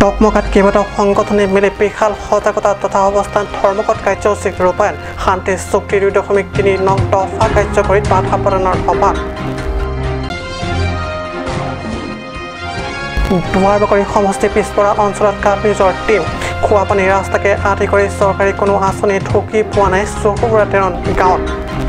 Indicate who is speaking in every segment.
Speaker 1: টকমকাত কেইবাটাও সংগঠনে মিলি বিশাল সজাগতা তথা অৱস্থান ধৰ্মঘট কাৰ্যসূচী ৰূপায়ণ শান্তি চুক্তি 2.3 নং দফা কাৰ্যকৰীত বাধা প্ৰদানৰ আহ্বান দুৱাৰবাকৰি সমষ্টি পিছপৰা অঞ্চলত কাপ নিজৰ টিম খোৱাপানী ৰাস্তাকে আদি কৰি চৰকাৰী কোনো আঁচনি ঢুকি পোৱা নাই চকুৰা 13 গাঁৱত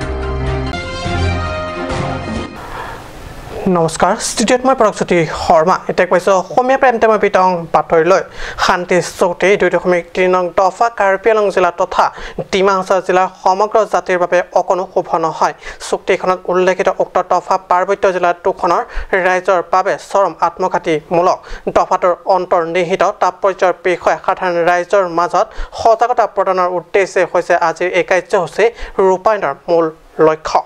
Speaker 1: নমস্কাৰ ষ্টুডিঅ'ত মই প্ৰগজ্যোতি শৰ্মা এতিয়া কৈছো অসমীয়া প্ৰেমটেম বিতং বাতৰিলৈ শান্তি চুক্তি 2.3 নং দফা কাৰ্বি আংলং জিলা তথা ডিমা হাছাও জিলাৰ সমগ্ৰ জাতিৰ বাবে অকণো শুভ নহয় চুক্তিখনত উল্লেখিত উক্ত দফা পাৰ্বত্য জিলা দুখনৰ ৰাইজৰ বাবে চৰম আত্মঘাতীমূলক দফাটোৰ অন্তৰ্নিহিত তাৎপৰ্যৰ বিষয়ে সাধাৰণ ৰাইজৰ মাজত সজাগতা প্ৰদানৰ উদ্দেশ্যে হৈছে আজিৰ এই কাৰ্যসূচী ৰূপায়ণৰ মূল লক্ষ্য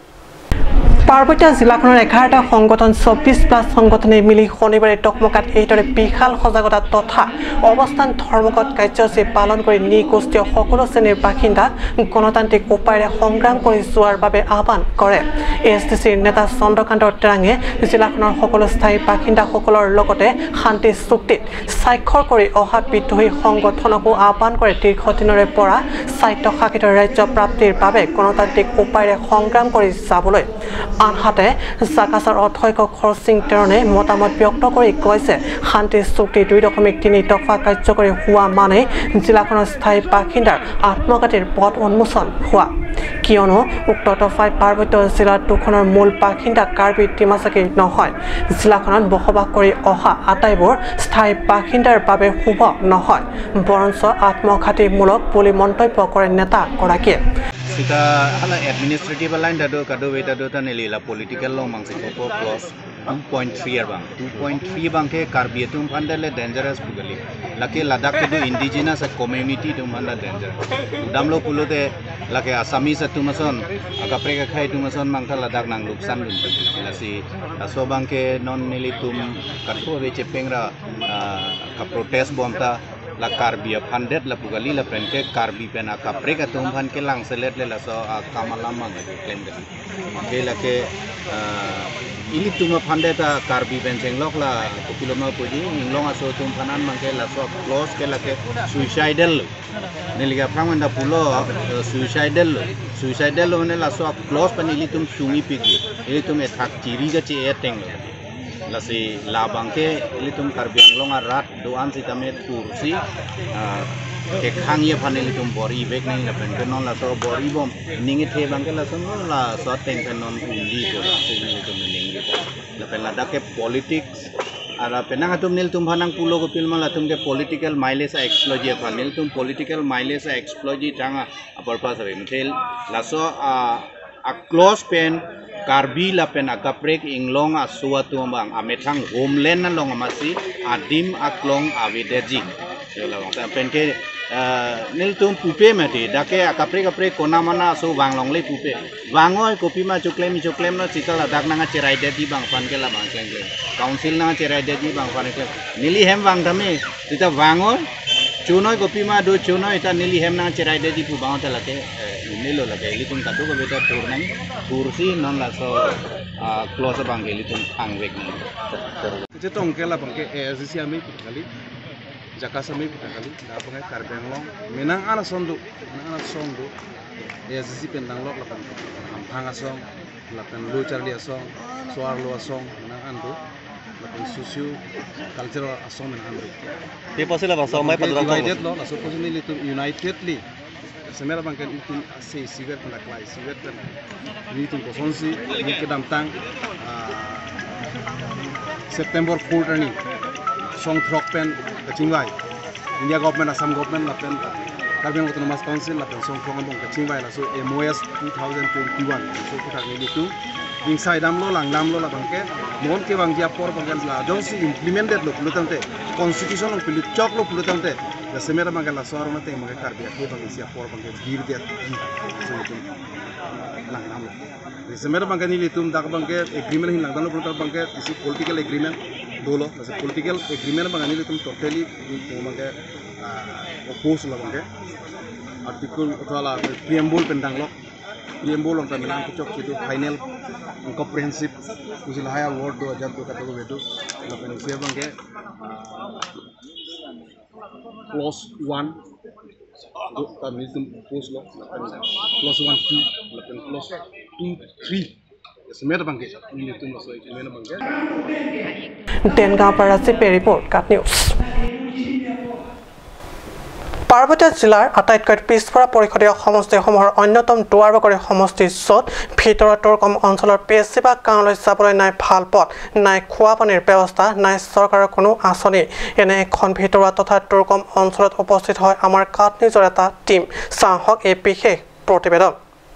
Speaker 1: পাৰ্বত্য জিলাখনৰ 11টা সংগঠন 24+ সংগঠনে মিলি শনিবাৰে টকমকাত এইদৰে বিশাল সজাগতা তথা অৱস্থান ধৰ্মঘট কাৰ্যসূচী পালন কৰি নিগোষ্ঠীয় সকলো শ্ৰেণীৰ বাসিন্দাক গণতান্ত্ৰিক উপায়েৰে সংগ্ৰাম কৰি যোৱাৰ বাবে আহ্বান কৰে এছটিচিৰ নেতা চন্দ্ৰকান্ত টেৰাঙে জিলাখনৰ সকলো স্থায়ী বাসিন্দাসকলৰ লগতে শান্তি চুক্তিত স্বাক্ষৰ কৰি অহা বিদ্ৰোহী সংগঠনকো আহ্বান কৰে দীৰ্ঘদিনৰে পৰা স্বায়ত্তশাসিত ৰাজ্য প্ৰাপ্তিৰ বাবে গণতান্ত্ৰিক উপায়েৰে সংগ্ৰাম কৰি যাবলৈ আনহাতে জাকাছৰ অধ্যক্ষ খৰচিং তেৰণে মতামত ব্যক্ত কৰি কৈছে শান্তি চুক্তি 2.3 দফা কাৰ্যকৰী হোৱা মানে জিলাখনৰ স্থায়ী বাসিন্দাৰ আত্মঘাতীৰ পথ উন্মোচন হোৱা কিয়নো উক্ত দফাই পাৰ্বত্য জিলা দুখনৰ মূল বাসিন্দা কাৰ্বি ডিমাছাকে নহয় জিলাখনত বসবাস কৰি অহা আটাইবোৰ স্থায়ী বাসিন্দাৰ বাবে শুভ নহয় বৰঞ্চ আত্মঘাতীমূলক বুলি মন্তব্য কৰে নেতাগৰাকীয়ে
Speaker 2: Kita hala administrative line dado kado beta do tan elila political law mangsi ko clause 2.3 bang 2.3 bang ke karbi tum pandale dangerous bugali lake ladakh ke do indigenous community tum panda dangerous damlo pulote lake Assamese tumason agapre ka khai tumason mangta ladakh nang luksan dum lasi aso bang ke non nilitum katho be chepengra ka protest bomta la karbi pandet la pugali la prenke karbi pena kapre ka tumhan ke lang selet le la so kamalama ngi claim ke la ke ili tuma pandeta karbi bencheng lok la kiloma puji inglong aso tum panan mangke la so close ke la ke suicidal neliga pramanda pulo suicidal ne la so close pan ili tum sungi pigi ili tum ethak chiri ga che eteng lasi labangke litum karbi anglong rat doan si tamet kursi ke khangye phaneli tum bori bek nai la pen non la so bori bom ningi the bangke la so la so teng pen non undi ko la so ni tum ningi la pen la dake politics ara penang tum nil tum phanang pulo ko pilma la tum ke political mileage exploit ye phanil tum political mileage exploit tanga apar pas ave mthel la so a close pen karbi la pen akaprek inglong asua tumbang amethang homeland na long amasi adim aklong avideji yola bang pen ke nil tum pupe mate dake akaprek kona mana so wanglong le pupe wangoi kopi ma choklem no cikal dak nanga cerai deji bang pan ke la bang kleng council na cerai deji bang pan ke nili hem wang dame tita wangoi chunoi kopi ma do chunoi ta nili hem na cerai deji pu bang ta lake nilo lage litum kadu ko beta turnang kursi non la so close bang litum angwek ni je tongkela bang ke asisi ami kali jakasami kali da bang karbenglong menang ana sondu asisi pendang lok la ampanga song la pen lo charli song soar lo song menang andu la pen susu cultural song menang andu te pasela bang so mai padra united lo la so posini litum unitedly semera bangkan itu asi siwer pada kelas siwer dan itu kosonsi ini kedam tang September 4 ini song trok pen kecingwai India government Assam government lapen Karbin Autonomous Council lapen song trok ambong kecingwai la so MOS 2021 so kita ini itu inside damlo lang damlo la bangke mon ke bang dia por bangkan la jong si implemented lo pulutante constitution lo pulut chok lo pulutante la semera bangkan la sor mate mo karbi aku bang sia por bangke dir dia so itu lang damlo la semera bangkan ini tum dak bangke agreement hin lang damlo pulut bangke isi political agreement dolo la political agreement bangkan ini tum totally bangke oppose la bangke article atau preamble pendang lo preamble on menang kecok itu final comprehensive usil haya word 2002 kata begitu lapan siapa bangke
Speaker 3: clause 1 kami itu post lo clause 1 2 lapan clause 2 3 semuanya bangke ini itu masuk semuanya bangke
Speaker 1: Dengar Parasipe report Kat News পাৰ্বত্য জিলাৰ আটাইতকৈ পিছপৰা পৰিষদীয় সমষ্টিসমূহৰ অন্যতম দুৱাৰবাকৰি সমষ্টি য'ত ভিতৰতৰ কম অঞ্চলৰ বেছিভাগ গাঁৱলৈ যাবলৈ নাই ভাল পথ নাই খোৱা পানীৰ ব্যৱস্থা নাই চৰকাৰৰ কোনো আঁচনি এনে এখন ভিতৰুৱা তথা দুৰ্গম অঞ্চলত উপস্থিত হয় আমাৰ কাট নিউজৰ এটা টীম চাহক এই বিশেষ প্ৰতিবেদন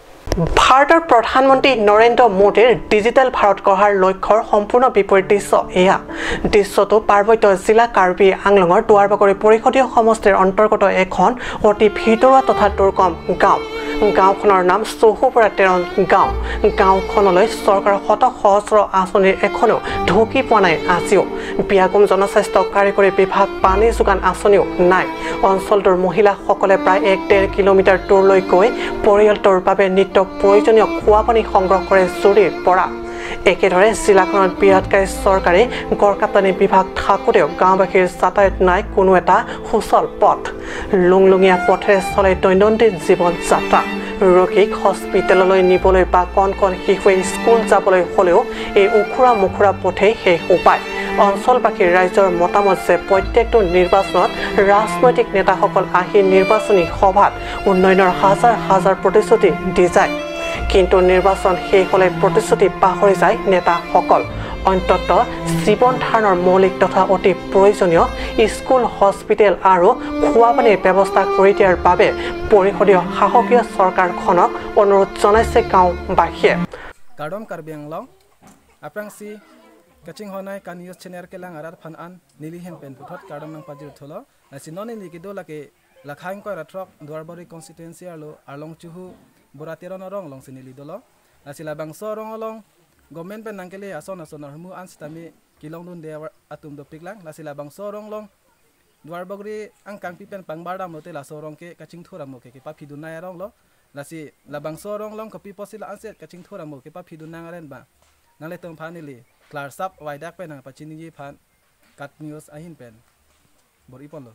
Speaker 1: ভাৰতৰ প্ৰধানমন্ত্ৰী নৰেন্দ্ৰ মোদীৰ ডিজিটেল ভাৰত গঢ়াৰ লক্ষ্যৰ সম্পূৰ্ণ বিপৰীত দৃশ্য এয়া দৃশ্যটো পাৰ্বত্য জিলা কাৰ্বি আংলঙৰ দুৱাৰবাকৰি পৰিষদীয় সমষ্টিৰ অন্তৰ্গত এখন অতি ভিতৰুৱা তথা দুৰ্গম গাঁও গাঁওখনৰ নাম চৌহুপুৰা তেৰণ গাঁও গাঁওখনলৈ চৰকাৰৰ শত সহস্ৰ আঁচনিৰ এখনো ঢুকি পোৱা নাই আজিও বিয়াগুম জনস্বাস্থ্য কাৰিকৰী বিভাগ পানী যোগান আঁচনিও নাই অঞ্চলটোৰ মহিলাসকলে প্ৰায় 1.5 কিলোমিটাৰ দূৰলৈ গৈ পৰিয়ালটোৰ বাবে নিত্য প্ৰয়োজনীয় খোৱা পানী সংগ্ৰহ কৰে জুৰিৰ পৰা একেদৰে জিলাখনত বৃহৎকাৰী চৰকাৰী গড়কাপ্তানি বিভাগ থাকোঁতেও গাঁওবাসীৰ যাতায়াত নাই কোনো এটা সুচল পথ লুংলুঙীয়া পথেৰে চলে দৈনন্দিন জীৱন যাত্ৰা ৰোগীক হস্পিটেললৈ নিবলৈ বা কণ কণ শিশুৱে স্কুল যাবলৈ হ'লেও এই উখুৰা মুখুৰা পথেই শেষ উপায় অঞ্চলবাসীৰ ৰাইজৰ মতামত যে প্ৰত্যেকটো নিৰ্বাচনত ৰাজনৈতিক নেতাসকল আহি নিৰ্বাচনী সভাত উন্নয়নৰ হাজাৰ হাজাৰ প্ৰতিশ্ৰুতি দি যায় কিন্তু নিৰ্বাচন শেষ হ'লে প্ৰতিশ্ৰুতি পাহৰি যায় নেতাসকল অন্ততঃ জীৱন ধাৰণৰ মৌলিক তথা অতি প্ৰয়োজনীয় স্কুল হস্পিটেল আৰু খোৱা পানীৰ ব্যৱস্থা কৰি দিয়াৰ বাবে পৰিষদীয় শাসকীয় চৰকাৰখনক অনুৰোধ জনাইছে গাঁওবাসীয়ে
Speaker 4: কাৰ্ডম কাৰ্বি আংলং আপ্ৰাংসি কাচিং হনাই কানিয়স চেনেৰ কেলাং আৰাৰ ফান আন নিলিহেন পেন পুথত কাৰ্ডম নাং পাজিৰ থল চিননি লিকিদো লাকে লাখাং কয় ৰাথক দুৱাৰবাৰী কনষ্টিটুৱেন্সি আৰু আৰলং চুহু বৰাতেৰন ৰং লং চিনিলি দল আছিলা বাংছ ৰং লং গভৰ্নমেন্ট পেন নাংকেলে আসন আসনৰ সমূহ আনস্তামি কিলং দুন দে আতুম দ পিকলাং লাছিলা বাংছ ৰং লং দুৱাৰবাৰী আং কাংপি পেন পাংবাৰদাম লতে লাছ ৰংকে কাচিং থোৰামকে কে পাফি দুনাই ৰং ল লাছি লাবাংছ ৰং লং কপি পছিলা আনছে কাচিং থোৰামকে পাফি দুনাঙাৰেন বা নালে তং ফানিলি ক্লাৰ সাপ ওয়াইডাক পেন পাচিনি ফান কাট নিউজ আহিন পেন বৰি পল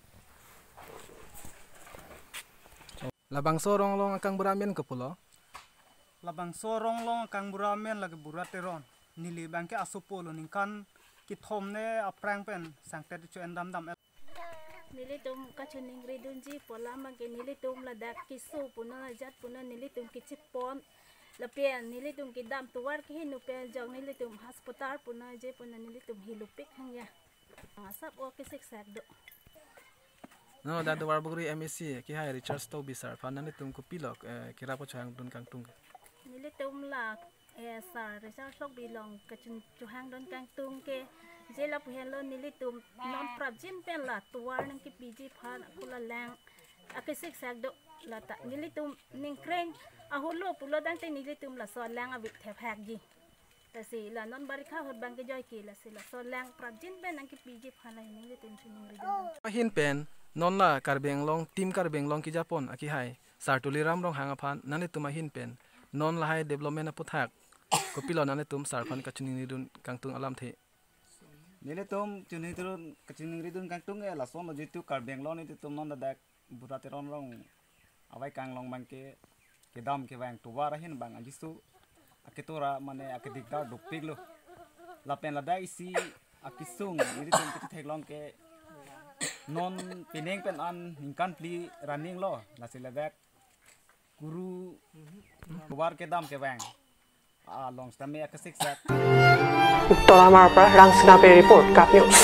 Speaker 4: labang sorong long akang buramen kepulo
Speaker 5: labang sorong long akang buramen lagi burateron nili bangke asupolo ningkan kithomne aprang pen sangte chu endam dam
Speaker 6: nili tum kachuning ridunji pola mangke nili tum ladak kisu puna jat puna nili tum kichipon lapian nili tum kidam tuwar ki hinu pe jong nili tum hospital puna je puna nili tum hilupik hangya asap o kisik sakdo
Speaker 4: no da do warbugri MSc ki hai Richard to bisar fanan tum ko pilok kira po chang dun kang tung
Speaker 6: nili tum la sar Richard sok bilong kachun chuhang don kang tung ke jela puhelo nili tum non prabjin pen la tuwar nang ki piji phan kula lang akisik sakdo la ta nili tum ningkreng ahulo pulo dang te nili tum la so lang abit thep gi tasi la non barikha hot bang ke joy ki la sila so lang prabjin pen nang ki piji phan la nili tum chuning ridon
Speaker 4: hin pen non la karbeng long tim karbeng long ki japon aki hai sartuli ram rong hanga phan nane tuma hin pen non la hai development aputhak ko pilo nane tum sarkhon kachuni ridun kangtung alam the
Speaker 5: nili tum chuni turun kachuni ridun kangtung e la son jitu karbeng long ni tum non dak burateron rong awai kang long bangke kedam ke bang tuwara hin bang ajisu akitora mane akidikda dopik lo la pen la dai si akisung nili tum kiti theklong ke non pineng pen an hingkan pli running lo nasi lebek guru luar ke dam ke bang long stame akasik sak
Speaker 1: Tolamar pra Rangsina pe report Kat News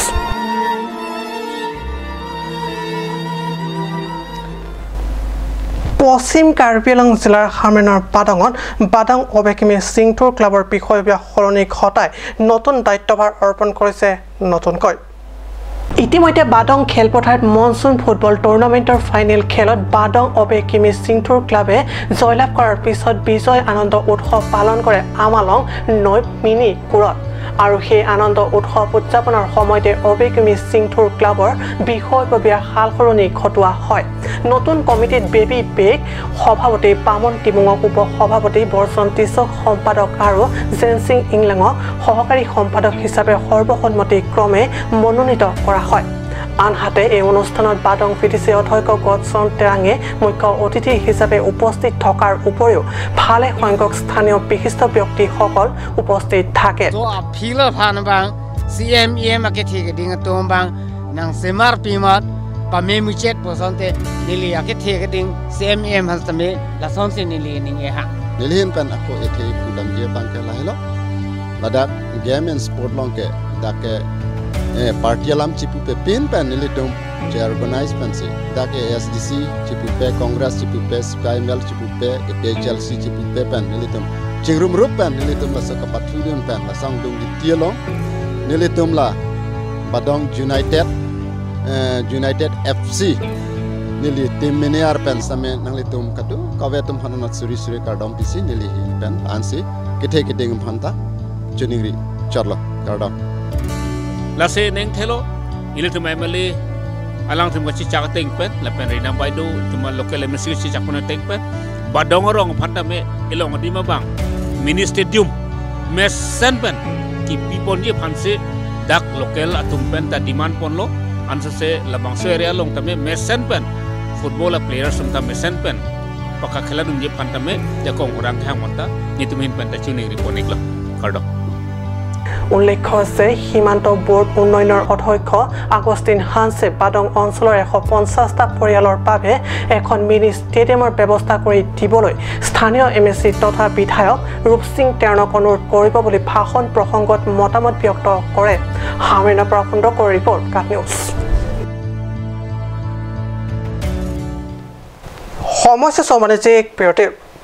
Speaker 1: পশ্চিম কাৰ্বি আংলং জিলাৰ হামেনৰ বাদঙত বাদং অবেকিমি সিংথুৰ ক্লাবৰ বিষয়বীয়া সলনি ঘটাই নতুন দায়িত্বভাৰ অৰ্পণ কৰিছে নতুনকৈ ইতিমধ্যে বাদং খেলপথাৰত মনসুন ফুটবল টুৰ্ণামেণ্টৰ ফাইনেল খেলত বাদং অবেকিমি সিংথুৰ ক্লাবে জয়লাভ কৰাৰ পিছত বিজয় আনন্দ উৎসৱ পালন কৰে আমালং নৈ মিনি কুৰত আৰু সেই আনন্দ উৎসৱ উদযাপনৰ সময়তে অবেকিমি সিংথুৰ ক্লাবৰ বিষয়ববীয়া সালসলনি ঘটোৱা হয় নতুন কমিটিত বেবী বেগ সভাপতি পামন টিমুঙক উপ সভাপতি বৰ্ষণ টিচক সম্পাদক আৰু জেনসিং ইংলেঙক সহকাৰী সম্পাদক হিচাপে সৰ্বসন্মতি ক্ৰমে মনোনীত কৰা হয় আনহাতে এই অনুষ্ঠানত বাদং ভিডিচি অধ্যক্ষ গডson টেৰাঙে মুখ্য অতিথি হিচাপে উপস্থিত থকাৰ উপৰিও ভালে সংখ্যক স্থানীয় বিশিষ্ট ব্যক্তিসকল উপস্থিত থাকে
Speaker 7: CMEM aketi keding tombang nang semar pimat pame muchet posonte nili aketi keding CMEM hastame la sonse nili ninge ha
Speaker 8: nilhin pan ako ethe pudam je bangke lahilo ladak game and sport long ke dake party alam chipu pe pin pan nili tum je organize pan se dake SDC chipu pe congress chipu pe spimel chipu pe Chelsea chipu pe pan nili tum chingrum rup pan nili tum la sakapatudun pan la sangdung di tielong nilitum la Badong United FC nili tim miniar pen same nanglitum kadu kawetum hananat suri kardom pisi nili hin pen ansi kithe kiteng phanta juningri charlo kardom
Speaker 9: lase neng thelo ilitum emali alang tum chi chak teng pen la pen rina baidu tuma local msi chi chakuna teng pen Badong rong phanta me ilong di mabang mini stadium mes sen pen ki pipon je phanse dak local atum pen ta demand pon lo ansa se labang se area long tame mesen pen football player sum ta mesen pen paka khela dum je phan tame de kong rang khang monta nitumin pen ta chuni riponik lo kardo
Speaker 1: উল্লেখ্য আছে সীমান্ত board উন্নয়নৰ অধ্যক্ষ Augustine হানছে বাদং অঞ্চলৰ 150টা পৰিয়ালৰ বাবে এখন mini ষ্টেডিয়ামৰ ব্যৱস্থা কৰি দিবলৈ স্থানীয় এমএসি তথা বিধায়ক ৰূপসিং টেৰণক অনুৰোধ কৰিব বুলি ভাষণ প্ৰসংগত মতামত ব্যক্ত কৰে হামেনা প্ৰখণ্ড কৰি ৰিপৰ্ট কাট নিউজ সমস্যা সমানে এক পেৰতে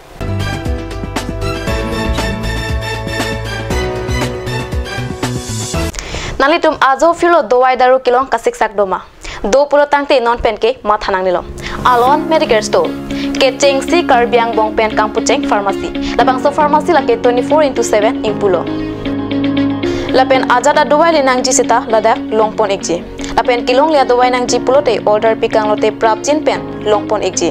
Speaker 10: Nalitum azo filo dowai daru kilong kasik sak doma. Do pulo tangte non pen ke mathanang nilom. Alon medical store. Ke chengsi karbiang bong pen kampucheng pharmacy. Labang so pharmacy la ke 24/7 impulo. Lapen ajada dowai linang ji sita ladak longpon ekji. Lapen kilong lia dowai nang ji pulo te order pikang lote prapjin pen longpon ekji.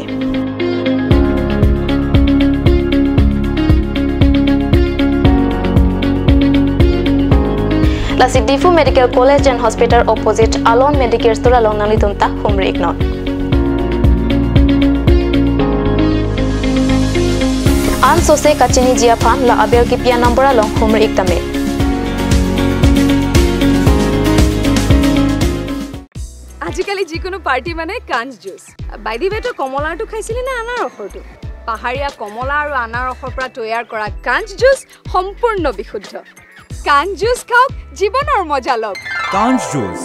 Speaker 10: Lasi Difu Medical College and Hospital opposite Alon Medicare Store along Nalitumta Humri Ignon. An sose kachini jiapan la abel ki pia number along Humri Iktame.
Speaker 11: Ajikali jikono party mane kanj juice. By the way to komola to khaisili na anar okhor to. Paharia komola aru anar okhor pra toyar kora kanj juice সম্পূর্ণ বিশুদ্ধ। কান juice খাওক জীবনৰ মজা লওক
Speaker 12: কান juice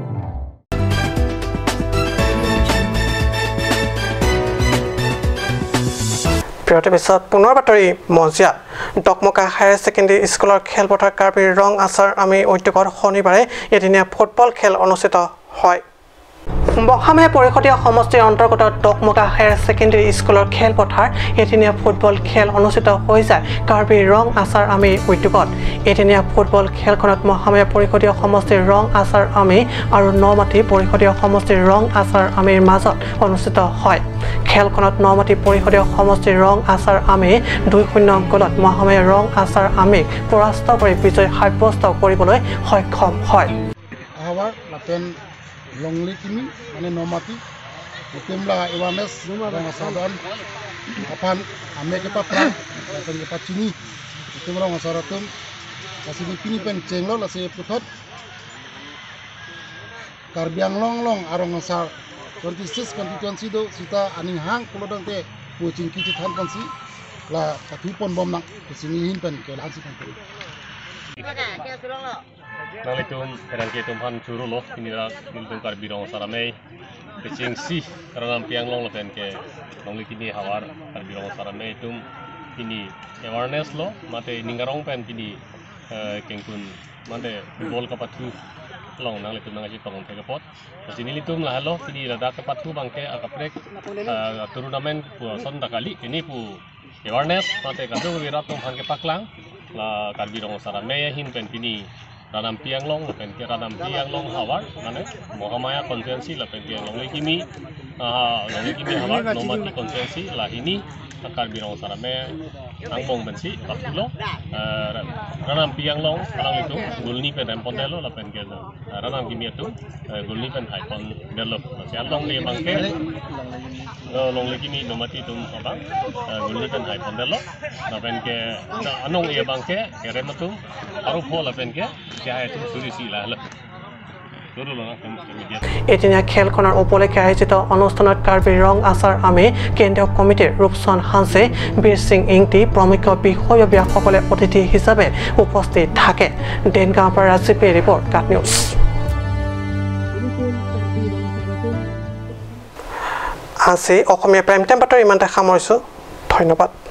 Speaker 1: প্ৰিয়তে পিছত পুনৰ বাতৰি মজিয়া ডকমকা হায়াৰ ছেকেণ্ডেৰী স্কুলৰ খেলপথাৰ কাৰ্বিৰ ৰং আচাৰ আমি ঐতিহ্যৰ শনিবাৰে এদিনীয়া ফুটবল খেল অনুষ্ঠিত হয় মহামায়া পৰিষদীয় সমষ্টিৰ অন্তৰ্গত ডকমকা হায়াৰ ছেকেণ্ডেৰী স্কুলৰ খেলপথাৰ এদিনীয়া ফুটবল খেল অনুষ্ঠিত হৈ যায় কাৰ্বি ৰং আচাৰ আমি ঐতিহ্যত এদিনীয়া ফুটবল খেলখনত মহামায়া পৰিষদীয় সমষ্টিৰ ৰং আচাৰ আমি আৰু নমাটি পৰিষদীয় সমষ্টিৰ ৰং আচাৰ আমিৰ মাজত অনুষ্ঠিত হয় খেলখনত নমাটি পৰিষদীয় সমষ্টিৰ ৰং আচাৰ আমি 2-0 গলত মহামায়া ৰং আচাৰ আমিক পৰাস্ত কৰি বিজয় সাব্যস্ত কৰিবলৈ সক্ষম হয়
Speaker 3: Longli kini ane nomati temla awareness dengan sadan apan ame ke patra dan ke pacini temla ngasaratum kasih kini pen cenglo la se putot karbiang long arong ngasar 26 constituency do sita aning hang kulodang te pucing kiti than pansi la patu pon bom nak kesini hin pen ke lansi kan
Speaker 13: Nalitum erangke tumhan churu lo kinira nilitum karbirong saramei kecing si karena piang long pen ke long kini hawar karbirong saramei tum kini awareness lo mate ningarong pen kini kengkun mate bol kapatu long nalitum nangaji tong ke pot sini litum lah lo kini rada kapatu bangke akaprek turnamen pu son kali kini pu awareness mate kadung wirat tumhan ke paklang la karbirong saramei hin pen kini Radam piang long, pen ke radam piang long hawar, mana Mohamaya konvensi la pen piang long lagi ni nongi kimi hawa nomati konsensi lahini Karbi Rong Sarame Angbong bensi Papulo Ranam Piang Long Parang itu Gulni pen Rempondelo la pen kedo Ranam kimi itu Gulni pen Haipon Delo Sian Long le bangke Long le kimi nomati tum apa Gulni pen Haipon Delo la pen ke anong e bangke kerematum Arupo la pen ke Jaya itu surisi lah le
Speaker 1: এদিনীয়া খেলখনৰ উপলক্ষে আয়োজিত অনুষ্ঠানত কাৰ্বি ৰং আচাৰ আমি কেন্দ্ৰীয় কমিটিৰ ৰূপচন হানছে বীৰ সিং ইংটি প্ৰমুখ বিষয়ববীয়াসকলে অতিথি হিচাপে উপস্থিত থাকে ডেনগাঁৱৰ পৰা ৰাজীৱ ৰিপৰ্ট কাট নিউজ আজি অসমীয়া প্ৰাইম টাইম বাতৰি ইমানতে সামৰিছোঁ ধন্যবাদ